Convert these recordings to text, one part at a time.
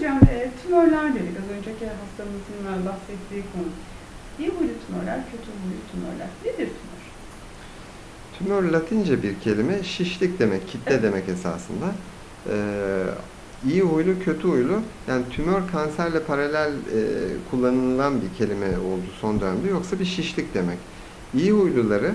hocam, tümörler dedik az önceki hastamızın bahsettiği konu. İyi huylu tümörler, kötü huylu tümörler. Nedir tümör? Tümör Latince bir kelime, şişlik demek, kitle demek esasında. İyi huylu, kötü huylu, yani tümör kanserle paralel kullanılan bir kelime oldu son dönemde, yoksa bir şişlik demek. İyi huyluları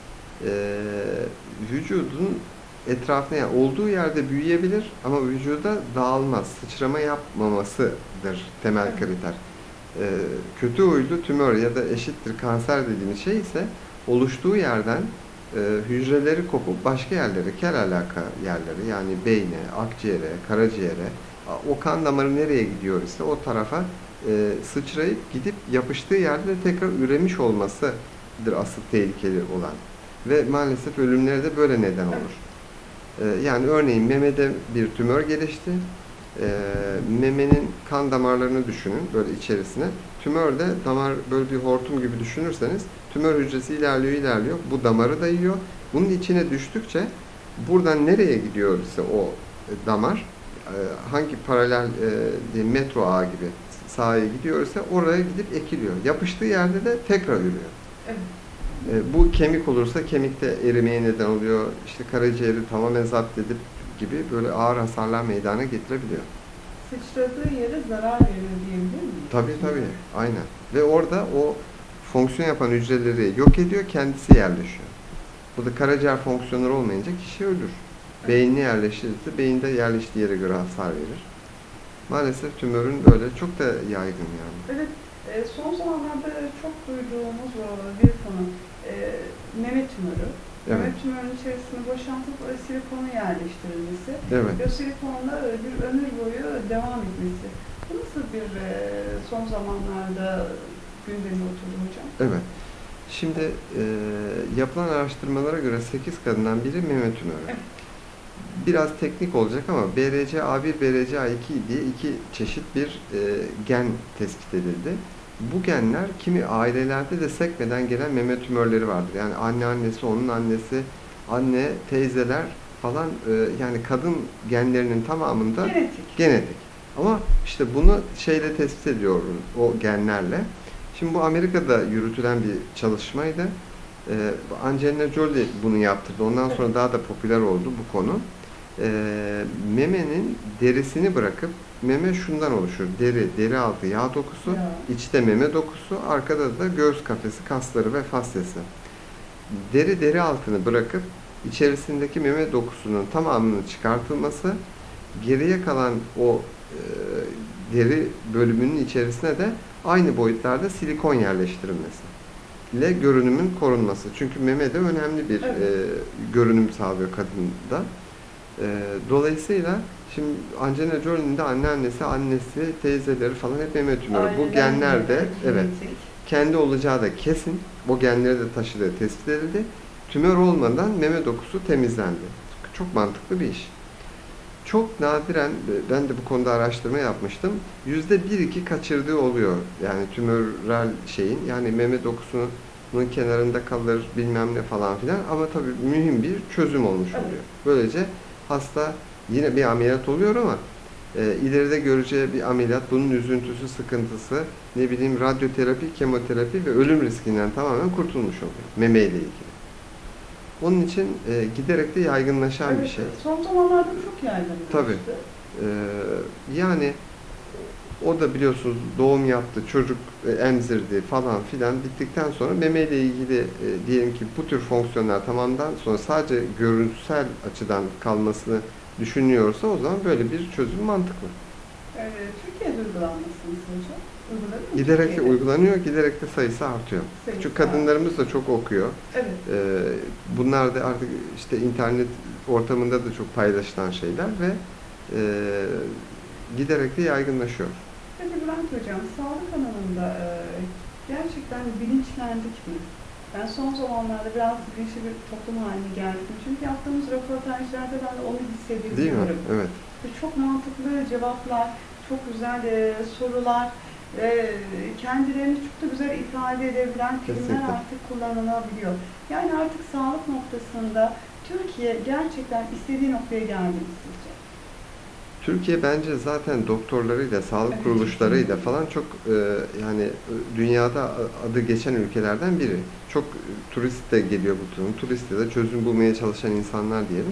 vücudun etrafına, yani olduğu yerde büyüyebilir ama vücuda dağılmaz, sıçrama yapmamasıdır temel kriter. Kötü huylu tümör ya da eşittir kanser dediğimiz şey ise oluştuğu yerden hücreleri kopup başka yerlere, kel alaka yerleri, yani beyne, akciğere, karaciğere, o kan damarı nereye gidiyor ise o tarafa sıçrayıp gidip yapıştığı yerde de tekrar üremiş olmasıdır asıl tehlikeli olan. Ve maalesef ölümlere de böyle neden olur. Yani örneğin memede bir tümör gelişti. Memenin kan damarlarını düşünün böyle içerisine. Tümör de damar, böyle bir hortum gibi düşünürseniz tümör hücresi ilerliyor. Bu damarı da yiyor. Bunun içine düştükçe buradan nereye gidiyor ise o damar, hangi paralel metro ağı gibi sahaya gidiyorsa oraya gidip ekiliyor. Yapıştığı yerde de tekrar ürüyor. Evet. Bu kemik olursa kemikte erimeye neden oluyor. İşte karaciğeri tamamen zapt edip gibi böyle ağır hasarlar meydana getirebiliyor. Sıçradığı yere zarar veriyor diyebilir miyiz? Tabii, aynen. Ve orada o fonksiyon yapan hücreleri yok ediyor, kendisi yerleşiyor. Burada karaciğer fonksiyonları olmayınca kişi ölür. Beynine yerleştirirse beyinde yerleştiği yere göre hasar verir. Maalesef tümörün böyle çok da yaygın yani. Evet, son zamanlarda çok duyduğumuz bir konu, meme tümörü. Evet. Meme tümörünün içerisine boşaltıp silikonu yerleştirilmesi. Evet. Ve o silikonla bir ömür boyu devam etmesi. Bu nasıl bir son zamanlarda gündeme oturdu hocam? Evet. Şimdi yapılan araştırmalara göre 8 kadından biri meme tümörü. Evet. Biraz teknik olacak ama BRCA1, BRCA2 diye iki çeşit bir gen tespit edildi. Bu genler kimi ailelerde de sekmeden gelen meme tümörleri vardır. Yani annesi, onun annesi, anne, teyzeler falan, yani kadın genlerinin tamamında genetik. Ama işte bunu şeyle tespit ediyoruz, o genlerle. Şimdi bu Amerika'da yürütülen bir çalışmaydı. Angelina Jolie bunu yaptırdı. Ondan sonra daha da popüler oldu bu konu. Memenin derisini bırakıp, meme şundan oluşur: deri altı yağ dokusu, içte meme dokusu, arkada da göğüs kafesi, kasları ve fasyası. Deri altını bırakıp içerisindeki meme dokusunun tamamının çıkartılması, geriye kalan o deri bölümünün içerisine de aynı boyutlarda silikon yerleştirilmesi ile görünümün korunması. Çünkü meme de önemli bir görünüm sağlıyor kadında. Dolayısıyla şimdi Angelina Jolie'nin de annesi, teyzeleri falan hep meme tümörü. Bu genler de kendi olacağı da kesin. O genleri de taşıdığı tespit edildi. Tümör olmadan meme dokusu temizlendi. Çok mantıklı bir iş. Çok nadiren, ben de bu konuda araştırma yapmıştım, %1-2 kaçırdığı oluyor. Yani tümörel şeyin, yani meme dokusunun kenarında kalır bilmem ne falan filan, ama tabii mühim bir çözüm olmuş oluyor. Böylece hasta yine bir ameliyat oluyor ama ileride göreceği bir ameliyat, bunun üzüntüsü, sıkıntısı, ne bileyim radyoterapi, kemoterapi ve ölüm riskinden tamamen kurtulmuş oluyor memeyle ilgili. Onun için giderek de yaygınlaşan bir şey. Son zamanlarda çok yaygınlaştı. Tabii. Yani o da biliyorsunuz doğum yaptı, çocuk emzirdi falan filan, bittikten sonra memeyle ilgili diyelim ki bu tür fonksiyonlar tamamdan sonra sadece görüntüsel açıdan kalmasını düşünüyorsa, o zaman böyle bir çözüm mantıklı. Türkiye'de uygulanmasını hocam? Giderek de uygulanıyor, giderek de sayısı artıyor. Çünkü kadınlarımız da çok okuyor. Bunlar da artık işte internet ortamında da çok paylaşılan şeyler ve giderek de yaygınlaşıyor. Peki Bülent Hocam, sağlık alanında gerçekten bilinçlendik mi? Ben son zamanlarda biraz bilinçli bir toplum haline geldim. Çünkü yaptığımız röportajlarda ben de onu hissediyorum. Değil mi? Evet. Çok mantıklı cevaplar, çok güzel sorular, kendilerini çok da güzel ifade edebilen terimler artık kullanılabiliyor. Yani artık sağlık noktasında Türkiye gerçekten istediği noktaya geldi mi sizce? Türkiye bence zaten doktorlarıyla, sağlık Evet, kuruluşlarıyla kesinlikle. falan çok yani dünyada adı geçen ülkelerden biri. Çok turist de geliyor bu turun. Turistle de çözüm bulmaya çalışan insanlar diyelim.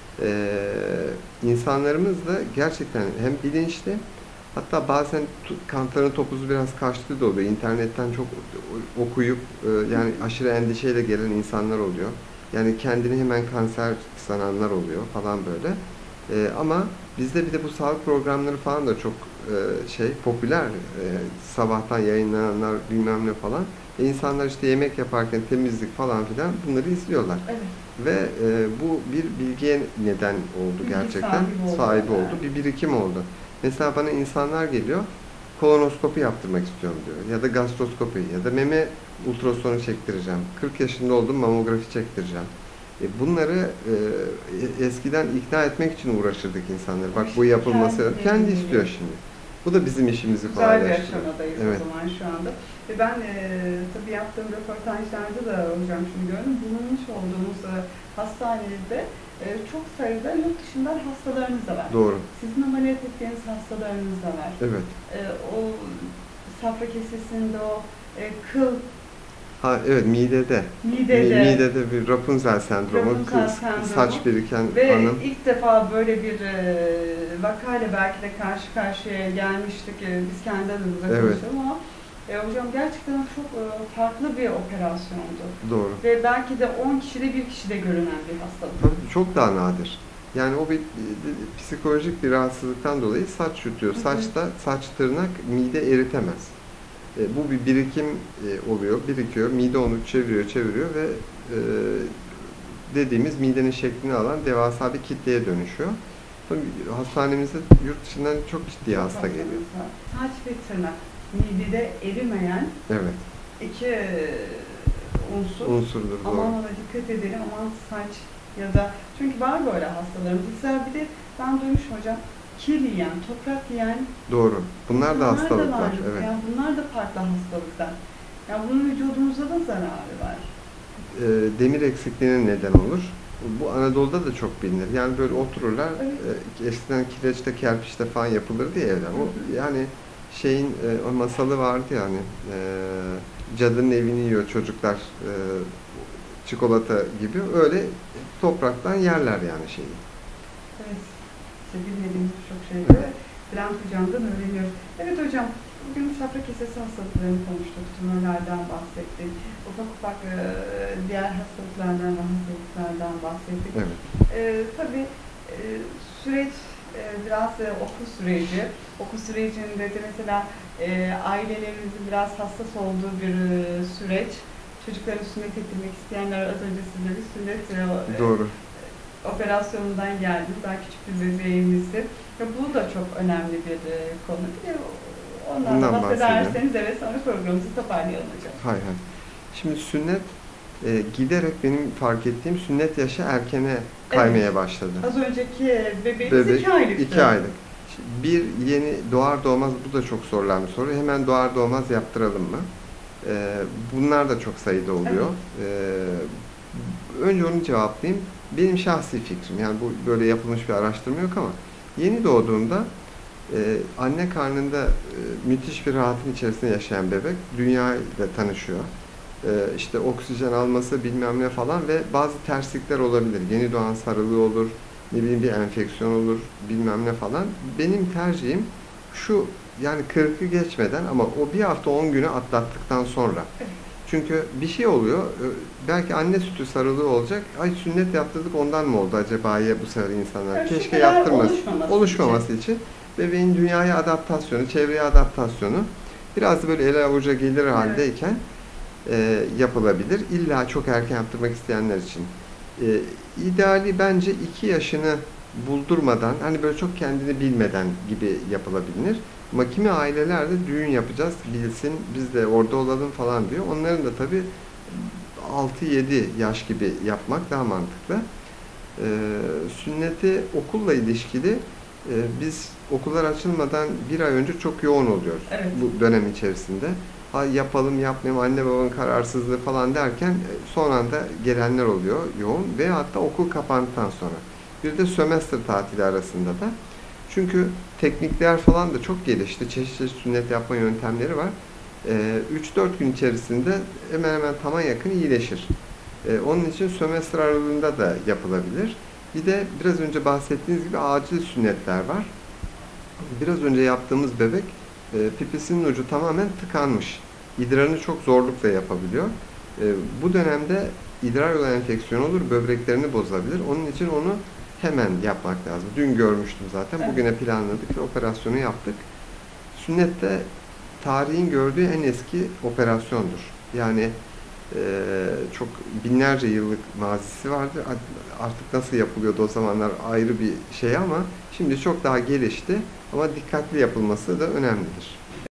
İnsanlarımız da gerçekten hem bilinçli, hatta bazen kantarın topuzu biraz kaçtığı da oluyor. İnternetten çok okuyup yani aşırı endişeyle gelen insanlar oluyor. Yani kendini hemen kanser sananlar oluyor falan böyle. Ama bizde bir de bu sağlık programları falan da çok popüler. Sabahtan yayınlananlar bilmem ne falan. İnsanlar işte yemek yaparken temizlik falan filan bunları izliyorlar. Evet. Ve bu bir bilgiye neden oldu Bilgi gerçekten. Sahibi oldu. Bir birikim oldu. Mesela bana insanlar geliyor, kolonoskopi yaptırmak istiyorum diyor. Ya da gastroskopi ya da meme ultrasonu çektireceğim. 40 yaşında oldum, mamografi çektireceğim. Bunları eskiden ikna etmek için uğraşırdık insanları. Bak bu yapılması, kendi istiyor şimdi. Bu da bizim işimizi güzel bir kolaylaştırıyor. aşamadayız Evet. o zaman şu anda. Ve ben tabii yaptığım röportajlarda da hocam şunu gördüm. Bulunmuş olduğumuz hastanede çok sayıda yurt dışından hastalarınız da var. Doğru. Sizin ameliyat ettiğiniz hastalarınız da var. Evet. O safra kesesinde o kıl Ha evet, midede. Midede bir Rapunzel sendromu, Rapunzel sendromu. saç biriken Ve hanım. ilk defa böyle bir vakayla belki de karşı karşıya gelmiştik. Biz kendi adımıza Evet. konuşalım ama hocam gerçekten çok farklı bir operasyondu. Doğru. Ve belki de 10 kişide bir kişide görünen bir hastalık. Tabii çok daha nadir. Yani o bir psikolojik bir rahatsızlıktan dolayı saç yutuyor. Saç, tırnak mide eritemez. Bu bir birikim oluyor, birikiyor. Mide onu çeviriyor ve dediğimiz midenin şeklini alan devasa bir kitleye dönüşüyor. Tabii hastanemizde yurt dışından çok ciddi hasta geliyor. Saç ve tırnak midede erimeyen Evet. iki Unsurdur. Doğru. Aman ona dikkat edelim, aman saç ya da çünkü var böyle hastalarımız. Mesela bir de ben duymuşum hocam, kir yiyen, toprak yiyen Doğru. Bunlar da hastalıklar. var. Evet. Yani bunlar da farklı hastalıklar. Yani bunun vücudumuza da zararı var. Demir eksikliğine neden olur. Bu Anadolu'da da çok bilinir. Yani böyle otururlar, Evet. eskiden kireçte, kerpiçte falan yapılırdı ya evler. O yani şeyin o masalı vardı ya hani cadının evini yiyor çocuklar çikolata gibi. Öyle topraktan yerler yani şeyi. Evet. İşte bilmediğimiz çok şeyleri Bülent Hocam'dan öğreniyoruz. Evet hocam, bugün safra kesesi hastalıklarını konuştuk, tümörlerden bahsettik, ufak diğer hastalıklardan ve hastalıklardan bahsettik. Evet. Tabii süreç biraz okul sürecinde de mesela ailelerimizin biraz hassas olduğu bir süreç. Çocukların sünnet ettirmek isteyenler az önce size bir sünnet Doğru. operasyonundan geldi. Daha küçük bir bebeğimizdi. Ve bu da çok önemli bir konu. Ondan da bahsederseniz evet sonra programımızı toparlayalım hocam. Hay. Şimdi sünnet giderek benim fark ettiğim sünnet yaşı erkene kaymaya başladı. Az önceki bebeğimiz 2 aylıktı. 2 aylık. Bir yeni doğar doğmaz, bu da çok sorulan bir soru. Hemen doğar doğmaz yaptıralım mı? Bunlar da çok sayıda oluyor. Evet. Önce onu cevaplayayım. Benim şahsi fikrim, yani bu böyle yapılmış bir araştırma yok ama yeni doğduğunda anne karnında müthiş bir rahatın içerisinde yaşayan bebek dünyayla tanışıyor. İşte oksijen alması bilmem ne falan ve bazı terslikler olabilir. Yeni doğan sarılığı olur, ne bileyim bir enfeksiyon olur bilmem ne falan. Benim tercihim şu, yani 40'ı geçmeden ama o bir hafta 10 günü atlattıktan sonra. Çünkü bir şey oluyor, belki anne sütü sarılığı olacak, ay sünnet yaptırdık ondan mı oldu acaba ya bu sefer insanlar? Evet, keşke yaptırmasın. Oluşmaması için. Bebeğin dünyaya adaptasyonu, çevreye adaptasyonu biraz da böyle ele avuca gelir haldeyken yapılabilir. İlla çok erken yaptırmak isteyenler için. İdeali bence 2 yaşını buldurmadan, hani böyle çok kendini bilmeden gibi yapılabilir. Ama kimi aileler de düğün yapacağız, bilsin, biz de orada olalım falan diyor. Onların da tabii 6-7 yaş gibi yapmak daha mantıklı. Sünneti okulla ilişkili biz okullar açılmadan 1 ay önce çok yoğun oluyoruz bu dönem içerisinde. Yapalım yapmayalım, anne babanın kararsızlığı falan derken son anda gelenler oluyor yoğun ve hatta okul kapandıktan sonra. Bir de sömestr tatili arasında da. Çünkü teknikler falan da çok gelişti. Çeşitli çeşit sünnet yapma yöntemleri var. 3-4 gün içerisinde hemen hemen tama yakın iyileşir. Onun için sömestr aralığında da yapılabilir. Bir de biraz önce bahsettiğiniz gibi acil sünnetler var. Biraz önce yaptığımız bebek pipisinin ucu tamamen tıkanmış. İdrarını çok zorlukla yapabiliyor. Bu dönemde idrar yolu enfeksiyonu olur, böbreklerini bozabilir. Onun için onu hemen yapmak lazım. Dün görmüştüm zaten. Evet. Bugüne planladık ve operasyonu yaptık. Sünnet de tarihin gördüğü en eski operasyondur. Yani çok binlerce yıllık mazisi vardı. Artık nasıl yapılıyordu o zamanlar ayrı bir şey ama şimdi çok daha gelişti. Ama dikkatli yapılması da önemlidir.